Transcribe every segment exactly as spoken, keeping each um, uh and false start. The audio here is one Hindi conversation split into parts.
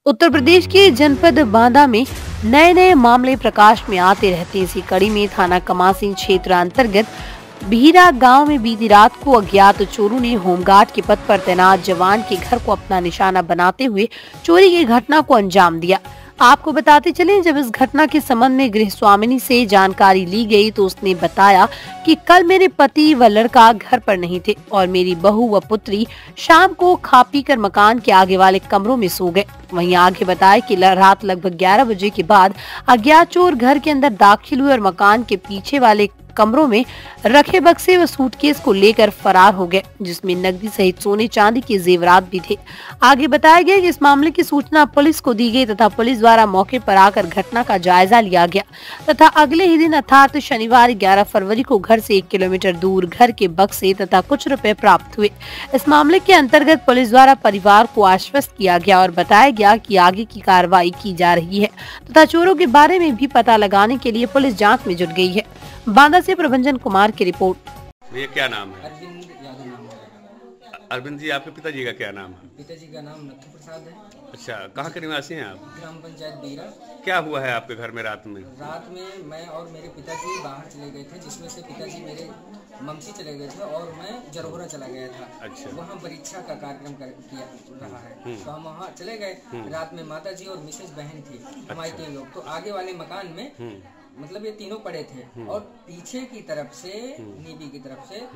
उत्तर प्रदेश के जनपद बांदा में नए नए मामले प्रकाश में आते रहते हैं। इसी कड़ी में थाना कमासिन क्षेत्र अंतर्गत भीरा गांव में बीती रात को अज्ञात चोरों ने होमगार्ड के पद पर तैनात जवान के घर को अपना निशाना बनाते हुए चोरी की घटना को अंजाम दिया। आपको बताते चलें, जब इस घटना के संबंध में गृह स्वामिनी से जानकारी ली गई तो उसने बताया कि कल मेरे पति व लड़का घर पर नहीं थे और मेरी बहू व पुत्री शाम को खा पी कर मकान के आगे वाले कमरों में सो गए। वहीं आगे बताया कि रात लगभग ग्यारह बजे के बाद अज्ञात चोर घर के अंदर दाखिल हुए और मकान के पीछे वाले कमरों में रखे बक्से व सूटकेस को लेकर फरार हो गए, जिसमें नकदी सहित सोने चांदी के जेवरात भी थे। आगे बताया गया कि इस मामले की सूचना पुलिस को दी गई तथा पुलिस द्वारा मौके पर आकर घटना का जायजा लिया गया तथा अगले ही दिन अर्थात शनिवार ग्यारह फरवरी को घर से एक किलोमीटर दूर घर के बक्से तथा कुछ रुपए प्राप्त हुए। इस मामले के अंतर्गत पुलिस द्वारा परिवार को आश्वस्त किया गया और बताया गया कि आगे की कार्रवाई की जा रही है तथा चोरों के बारे में भी पता लगाने के लिए पुलिस जाँच में जुट गई है। बांदा से प्रभंजन कुमार की रिपोर्ट। ये क्या नाम है? अरविंद यादव नाम है। अरविंद जी, आपके पिताजी का क्या नाम है? पिताजी का नाम नथु प्रसाद है। अच्छा, कहाँ के निवासी हैं आप? ग्राम पंचायत बीरा। क्या हुआ है आपके घर में रात में? रात में मैं और मेरे पिताजी बाहर चले गए थे, जिसमें से पिताजी मेरे ममसी चले गए थे और मैं जरोहरा चला गया था। अच्छा। वहाँ परीक्षा का कार्यक्रम कर, किया रहा है, तो हम वहाँ चले गए। रात में माता जी और मिसेज बहन थी, हमारे तीन लोग। तो आगे वाले मकान में मतलब ये तीनों पड़े थे और पीछे की तरफ से नीबी की तरफ से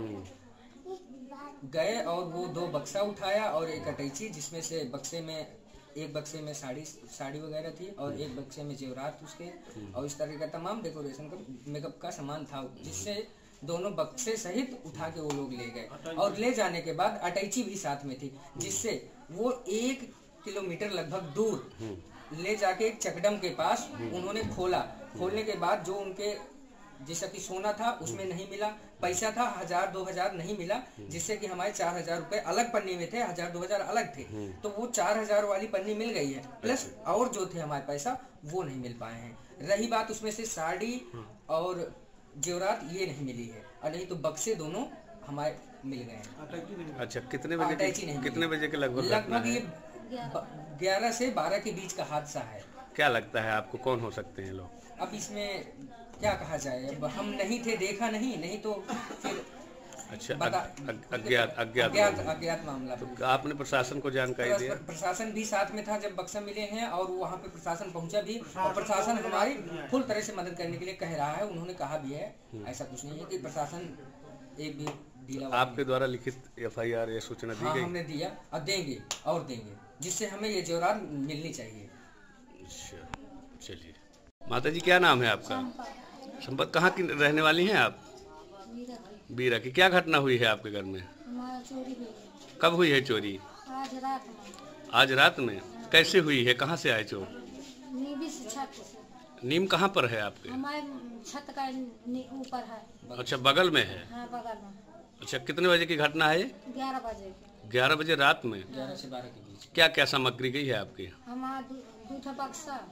गए और वो दो बक्सा उठाया और एक अटैची, जिसमें से बक्से में एक बक्से में साड़ी साड़ी वगैरह थी और एक बक्से में जेवरात उसके और इस तरह का तमाम डेकोरेशन का मेकअप का सामान था, जिससे दोनों बक्से सहित उठा के वो लोग ले गए। और ले जाने के बाद अटैची भी साथ में थी, जिससे वो एक किलोमीटर लगभग दूर ले जाके एक चकडम के पास उन्होंने खोला। खोलने के बाद जो उनके जैसा कि सोना था उसमें नहीं मिला, पैसा था हजार दो हजार नहीं मिला, जिससे कि हमारे चार हजार रुपए अलग पन्नी में थे, हजार दो हजार अलग थे। तो वो चार हजार वाली पन्नी मिल गई है, प्लस और जो थे हमारे पैसा वो नहीं मिल पाए हैं। रही बात उसमें से साड़ी और जेवरात ये नहीं मिली है, और नहीं तो बक्से दोनों हमारे मिल गए हैं। अच्छा, कितने बजे के, कितने बजे के लगभग? लगभग ये ग्यारह से बारह के बीच का हादसा है। क्या लगता है आपको कौन हो सकते हैं लोग? अब इसमें क्या कहा जाए, अब हम नहीं थे, देखा नहीं, नहीं तो फिर अच्छा बता, अज्ञात अज्ञात अज्ञात मामला। तो आपने प्रशासन को जानकारी दिया? प्रशासन भी साथ में था जब बक्सा मिले हैं और वहाँ पे प्रशासन पहुँचा भी, और प्रशासन हमारी फुल तरह से मदद करने के लिए कह रहा है। उन्होंने कहा भी है, ऐसा कुछ नहीं है कि प्रशासन एक भी ढीला। आपके द्वारा लिखित एफ आई आर या सूचना दी गई? हमने दिया और देंगे और देंगे, जिससे हमें ये जेवरात मिलनी चाहिए। अच्छा, चलिए। माता जी, क्या नाम है आपका? संपत। कहाँ की रहने वाली हैं आप? बीरा की। क्या घटना हुई है आपके घर में? चोरी हुई। कब हुई है चोरी? आज रात में। आज रात में? कैसे हुई है? कहाँ से आए चोर? नीबी से छत से। नीम कहाँ पर है आपके? हमारे छत का ऊपर है। अच्छा, बगल में है? हाँ, बगल में। अच्छा, कितने बजे की घटना है? ग्यारह बजे। ग्यारह बजे रात में? ग्यारह से बारह के बीच। क्या क्या सामग्री गई है आपकी? हमारा दूठा बक्सा,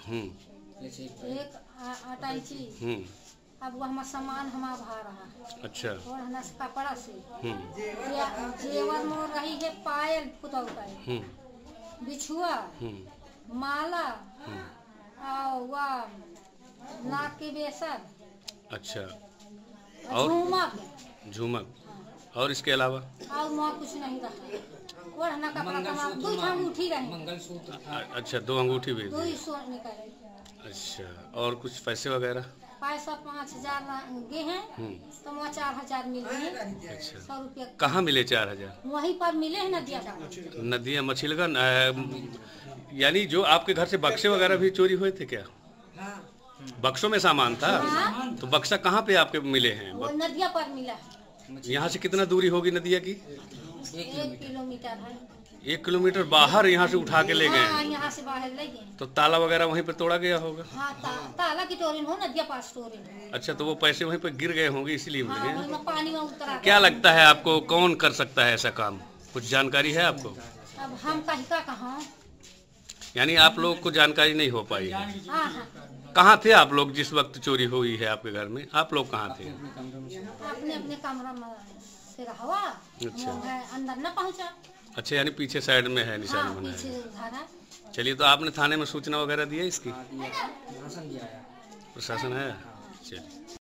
एक अटैची, अब वो हमारा सामान हमारा भा रहा है। अच्छा। और हमारा कपड़ा से जेवर मोर रही है, पायल पुतौ का, बिछुआ, माला और वह नाक के बेसन। अच्छा। और झुमक। झुमक। और इसके अलावा और वहाँ कुछ नहीं रहा। और हना कपड़ा कमा दो अंगूठी रही, मंगलसूत्र। अच्छा, दो अंगूठी भी? दो ही सोने का। अच्छा, और कुछ पैसे वगैरह? पैसा पाँच हजार गए हैं, तो वहाँ चार हजार मिले हैं। अच्छा। सौ रुपया कहाँ मिले चार हजार? वहीं पर मिले हैं, नदिया नदिया मछलीगन। यानी जो आपके घर से बक्से वगैरह भी चोरी हुए थे क्या? बक्सों में सामान था? हाँ। तो बक्सा कहाँ पे आपके मिले हैं? वो नदिया पर मिला। यहाँ से कितना दूरी होगी नदिया की? एक किलोमीटर है। एक किलोमीटर बाहर यहाँ से उठा के ले गए? हाँ, यहाँ से बाहर ले गए। तो ताला वगैरह वहीं पे तोड़ा गया होगा? हाँ, ता, ताला की तोड़न हो, नदिया पास तोड़न। अच्छा, तो वो पैसे वहीं पे गिर गए होंगे इसीलिए मिल हाँ, गए? पानी में उतरा। क्या लगता है आपको कौन कर सकता है ऐसा काम? कुछ जानकारी है आपको? अब हम कहीं का कहाँ। यानी आप लोग को जानकारी नहीं हो पाई है? हाँ, हाँ। कहाँ थे आप लोग जिस वक्त चोरी हुई है आपके घर में? आप लोग कहाँ थे? अपने अपने कमरा में से रहा। अच्छा। अंदर न पहुँचा। अच्छा, यानी पीछे साइड में है निशान हाँ, बना पीछे है। उधर है। चलिए, तो आपने थाने में सूचना वगैरह दी है इसकी? हाँ, दिया, प्रशासन भी आया। प्रशासन है? चलिए।